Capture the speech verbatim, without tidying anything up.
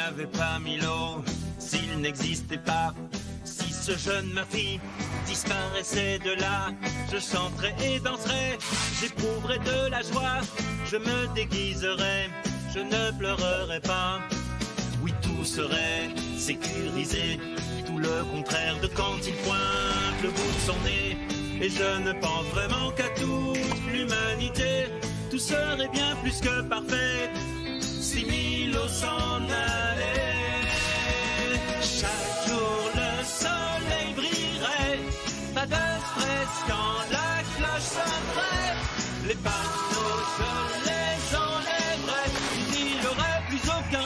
avait pas Milo, s'il n'existait pas, si ce jeune Murphy disparaissait de là, je chanterais et danserais, j'éprouverais de la joie, je me déguiserais, je ne pleurerais pas. Oui, tout serait sécurisé, tout le contraire de quand il pointe le bout de son nez. Et je ne pense vraiment qu'à toute l'humanité, tout serait bien plus que parfait si Milo s'en allait. Chaque jour le soleil brillerait, pas de stress quand la cloche sonnerait. Les panneaux je les enlèverais, il n'y aurait plus aucun